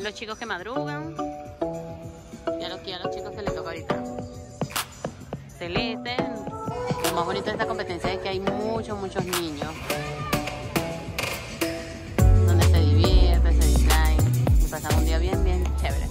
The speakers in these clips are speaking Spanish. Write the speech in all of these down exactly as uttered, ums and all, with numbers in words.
los chicos que madrugan y a los, y a los chicos que les toca ahorita. Celeste. Lo más bonito de esta competencia es que hay muchos, muchos niños donde se divierten, se distraen y pasan un día bien, bien chévere.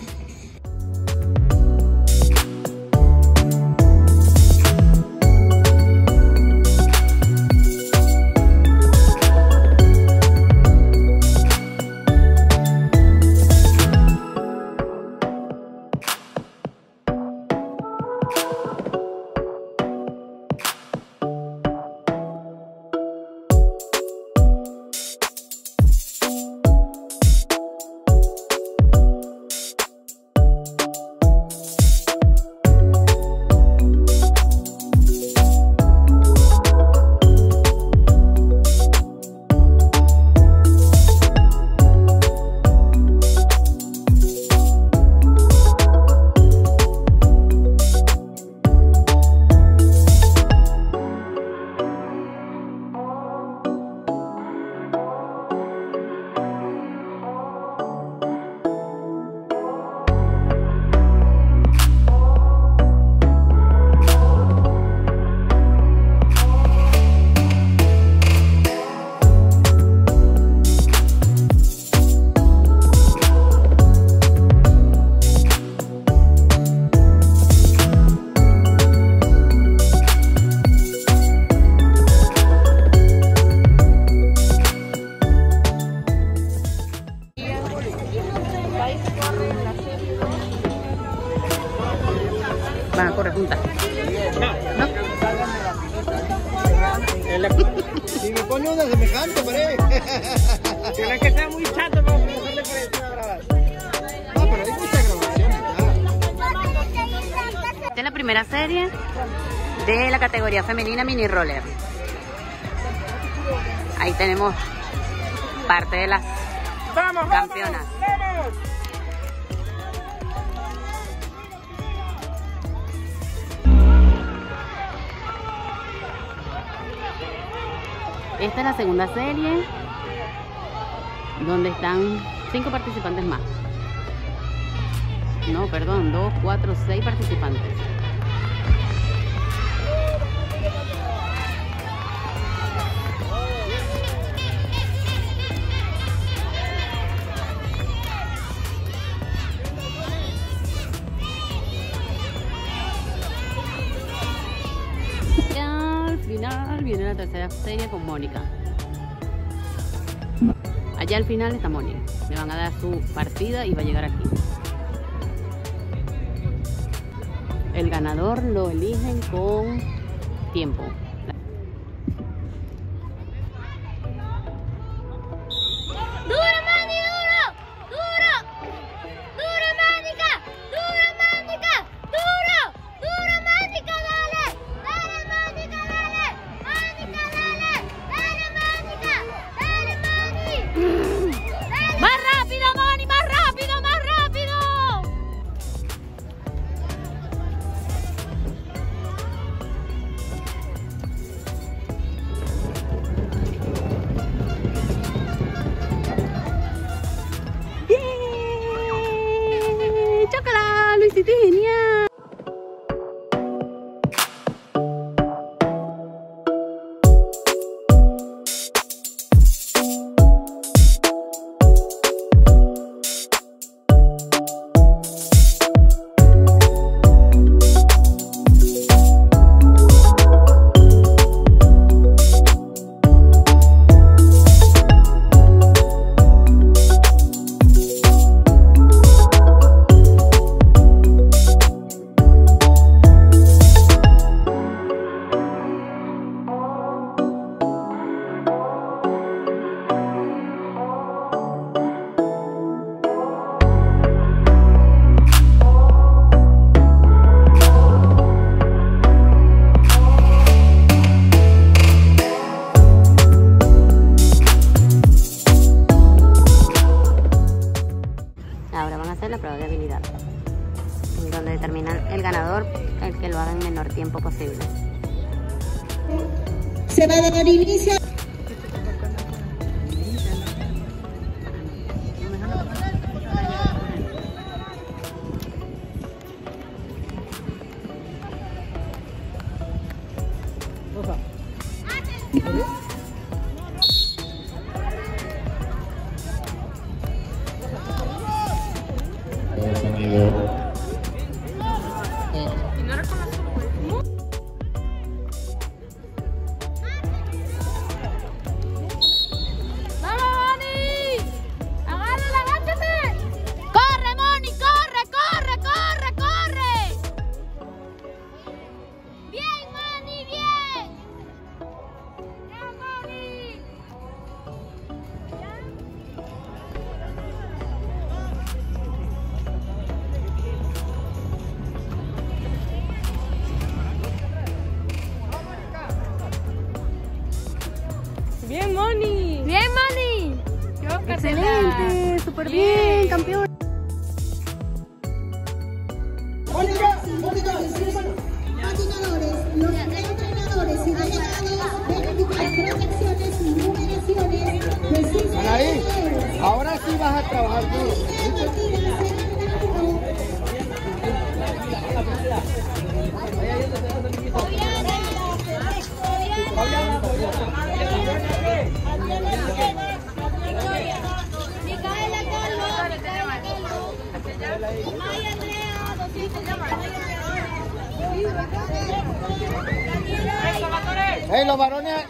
Van a correr juntas. ¿No? Si me pone una semejante, pared. Tiene que ser muy chato para hacerle parecer a grabar. No, pero hay muchas grabaciones. Esta es la primera serie de la categoría femenina mini roller. Ahí tenemos parte de las ¡Vamos, campeonas. vamos, vamos! Esta es la segunda serie donde están cinco participantes más. No, perdón, dos, cuatro, seis participantes. Final viene la tercera serie con Mónica. Allá al final está Mónica. Le van a dar su partida y va a llegar aquí. El ganador lo eligen con tiempo. ¡Chócala! ¡Lo hiciste genial! Ahora van a hacer la prueba de habilidad, donde determinan el ganador, el que lo haga en menor tiempo posible. Se va a dar inicio. Bien, Moni. Bien, Moni. Excelente, súper bien, campeón. Mónica, Mónica, patinadores, los entrenadores y delegados ven protecciones y numeraciones. Anaí, ahora sí vas a trabajar duro. Hey, los varones.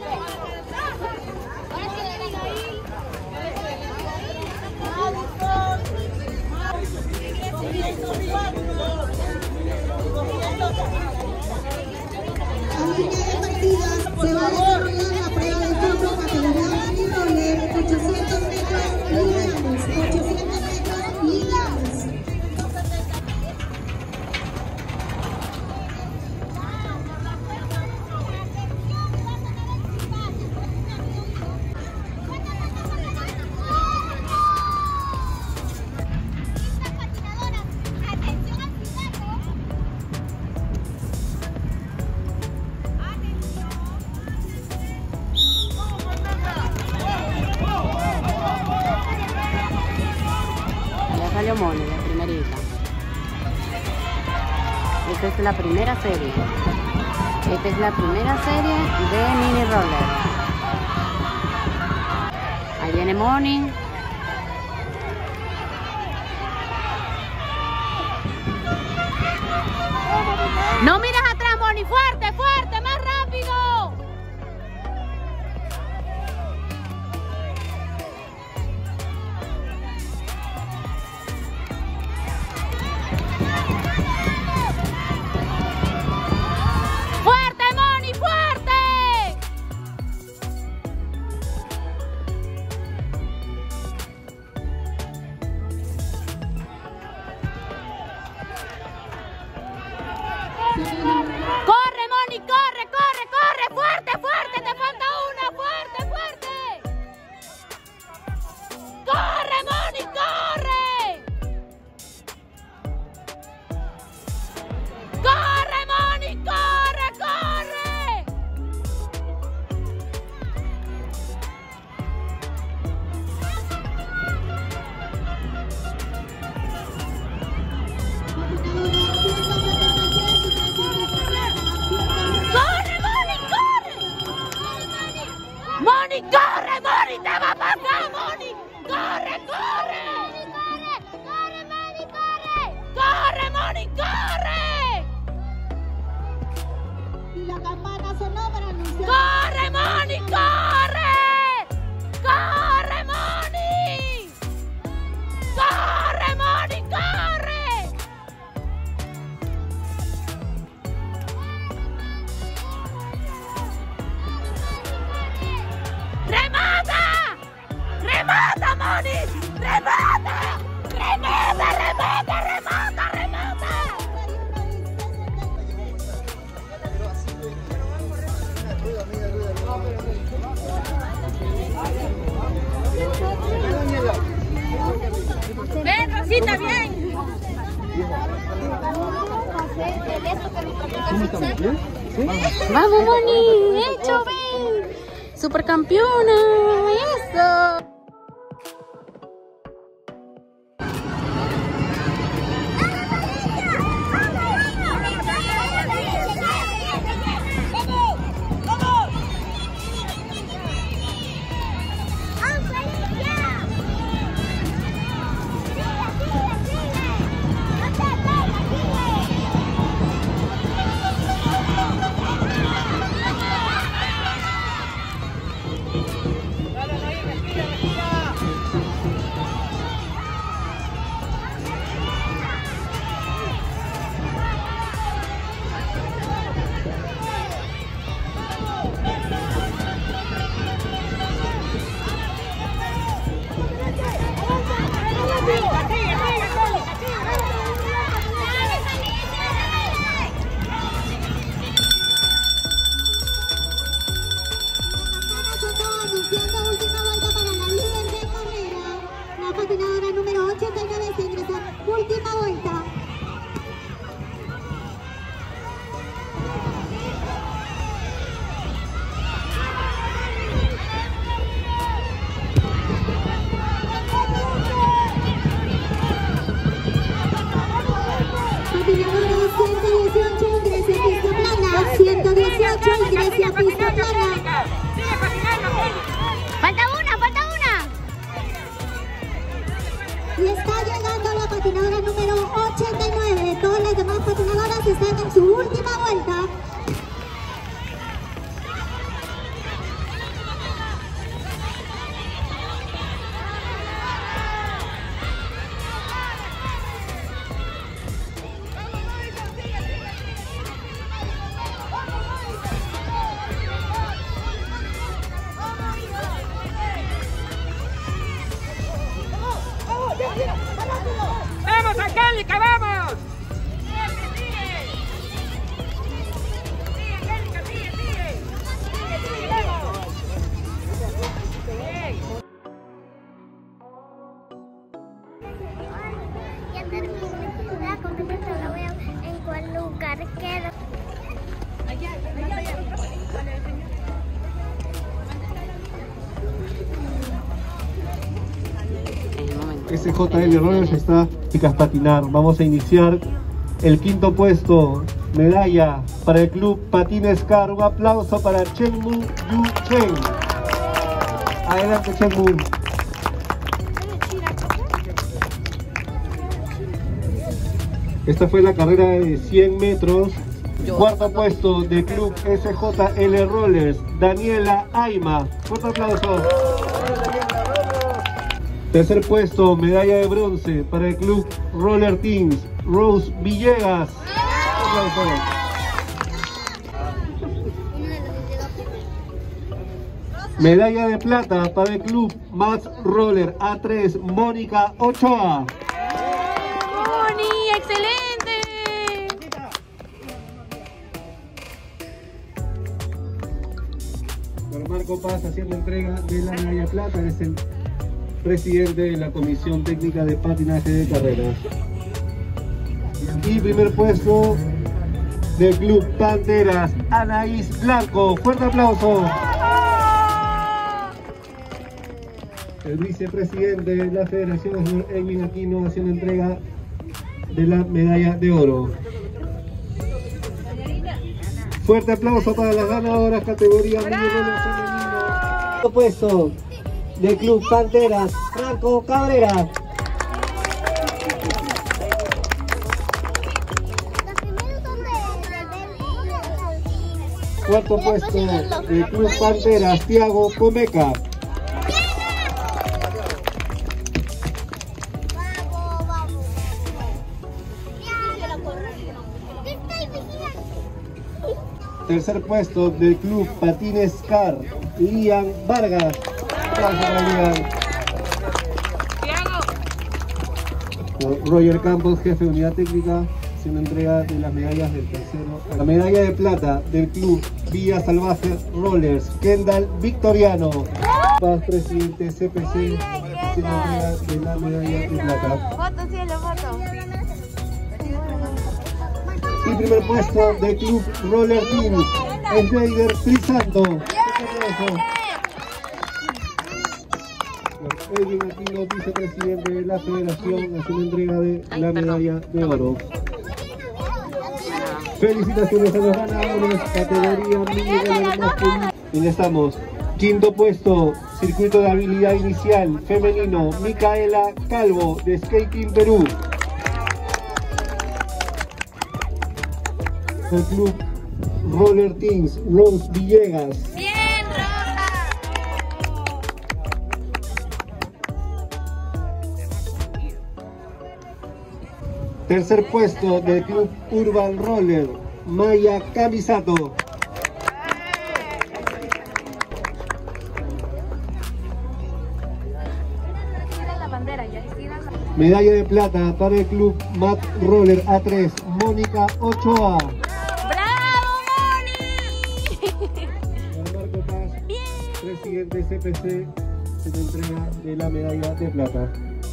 Se va a desarrollar la prueba de fondo categoría Mini Roller, ochocientos metros ligados, ochocientos metros ligados. Salió Moni, la primerita. Esta es la primera serie. Esta es la primera serie de Mini Roller. Ahí viene Moni. No mires atrás, Moni. Fuerte, fuerte, más rápido. Corre, Moni, corre, corre, corre, fuerte, fuerte, te falta una, fuerte, fuerte. Corre, Moni, corre. Corre, Moni, corre, corre. Moni, corre, Moni, te va a pasar, Moni. Corre, corre. Corre, corre, Moni, corre. Corre, Moni, corre. Y la campana sonó para anunciar. Corre, Moni, corre. Corre, Moni. Corre, Moni, corre. ¡Remata! ¡Remata, Moni! ¡Remata! ¡Remata, remata, remata, remata! ¡Ven, Rosita, bien! ¡Vamos, Moni! ¡Hecho, ven! ¡Supercampeona! ¡Eso! ocho ingresa a pista plana. Sigue patinando, Mónica. Falta una, falta una. Y está llegando la patinadora número ochenta y nueve. Todas las demás patinadoras están en su última vuelta. ¡Vamos, Angélica, vamos! Ya terminé la competencia, la veo en cuál lugar quedo. S J L Rollers está, chicas, patinar. Vamos a iniciar el quinto puesto, medalla para el club Patines Car. Un aplauso para Chengmu Yu Chen. Adelante, Chengmu. Esta fue la carrera de cien metros. Cuarto puesto del club S J L Rollers, Daniela Aima. Fuerte aplauso. Tercer puesto, medalla de bronce para el club Roller Teams, Rose Villegas. Medalla de plata para el club Max Roller A tres, Mónica Ochoa. ¡Moni, excelente! Don Marco Paz haciendo entrega de la medalla de plata, es el presidente de la Comisión Técnica de Patinaje de Carreras. Y primer puesto del Club Panteras, Anaís Blanco. Fuerte aplauso. El vicepresidente de la Federación, señor Edwin Aquino, haciendo entrega de la medalla de oro. Fuerte aplauso para las ganadoras categoría femenino. Puesto del Club Panteras, Franco Cabrera. Cuarto puesto del Club Panteras, Tiago Comeca. Tercer puesto del Club Patines Car, Lian Vargas. Roger Campos, jefe de unidad técnica, haciendo entrega de las medallas del tercero. La medalla de plata del club Villa Salvaje Rollers, Kendall Victoriano. Paz, presidente C P C, haciendo entrega de la medalla de plata. Foto, cielo, foto. Y primer puesto del club Roller Teams, Schneider Crisanto. Edwin Aquino, vicepresidente de la Federación, haciendo entrega de la medalla de oro. Felicitaciones a los ganadores, categoría mini masculino. Y estamos. Quinto puesto, circuito de habilidad inicial femenino, Micaela Calvo, de Skating Perú. El club Roller Teams, Rose Villegas. Bien, Rosa. Tercer puesto del club Urban Roller, Maya Camisato. Medalla de plata para el club Mat Roller A tres, Mónica Ochoa. ¡Bravo, Moni! Marco Paz, presidente C P C, se le entrega de la medalla de plata.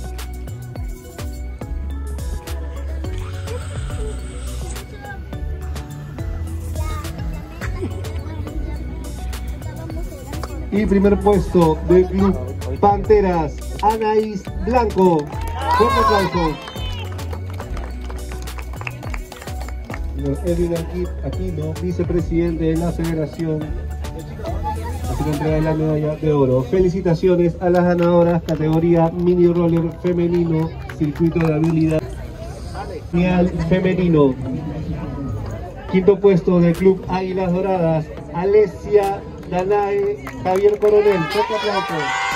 Y primer puesto del club Panteras, Anaís Blanco. Fuerte aplauso. señor Edwin Aquino, vicepresidente de la Federación, haciendo entrega de la medalla de oro. Felicitaciones a las ganadoras categoría mini roller femenino, circuito de habilidad final femenino. Quinto puesto del Club Águilas Doradas, Alesia Danae Javier Coronel. Fuerte aplauso.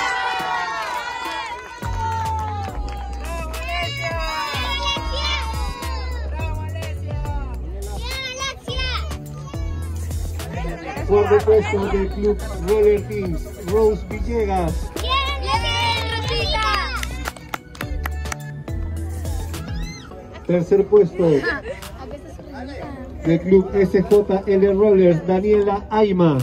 Cuarto puesto del Club Roller Teams, Rose Villegas. Tercer puesto del Club S J L Rollers, Daniela Aima.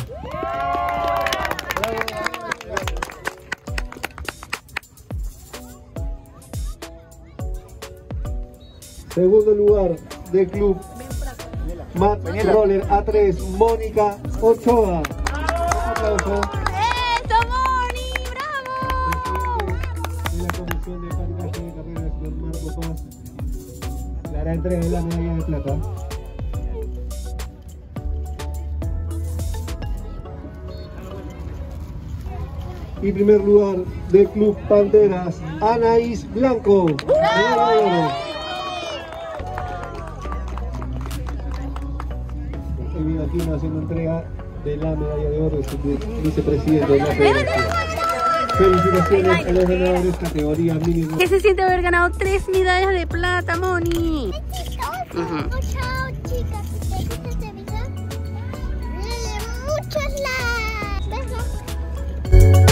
Segundo lugar del Club Mat Roller A tres, Mónica Ochoa. Un aplauso. ¡Eso, Moni! ¡Bravo! De la Comisión de Patinaje de Carreras, don Marco Paz, le hará entrega de la medalla de plata. Y primer lugar del Club Panteras, Anaís Blanco. Medalla de oro. Edwin Aquino haciendo entrega de la medalla de oro de su vicepresidente de la Federación. Felicitaciones a los ganadores categoría mínimo. ¿Qué se siente haber ganado tres medallas de plata, Moni? Chao, chao, chicas. Si te gusta este video, denle muchos likes. Besos.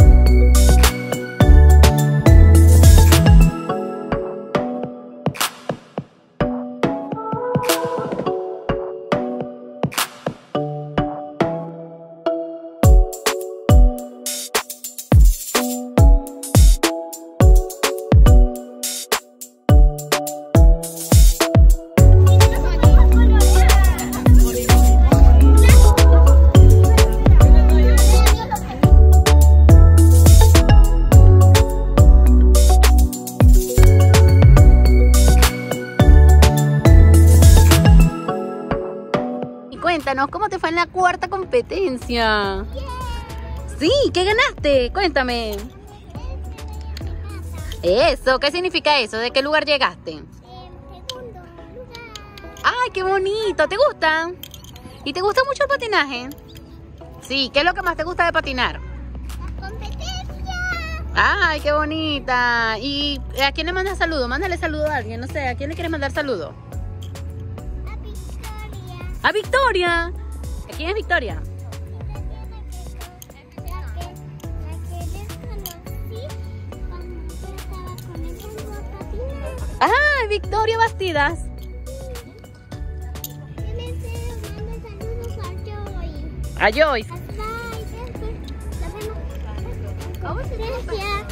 Cuéntanos, ¿cómo te fue en la cuarta competencia? Sí, ¿qué ganaste? Cuéntame. Eso, ¿qué significa eso? ¿De qué lugar llegaste? En segundo lugar. ¡Ay, qué bonito! ¿Te gusta? ¿Y te gusta mucho el patinaje? Sí, ¿qué es lo que más te gusta de patinar? La competencia. ¡Ay, qué bonita! ¿Y a quién le mandas saludo? Mándale saludo a alguien, no sé, ¿a quién le quieres mandar saludo? A Victoria. ¡A Victoria! ¿A quién es Victoria? La que, la que les conocí cuando yo estaba comenzando a patinar. ¡Ah, Victoria Bastidas! Yo les mando saludos a Joy. A Joyce. Bye. Después nos vemos. ¿Cómo se dice?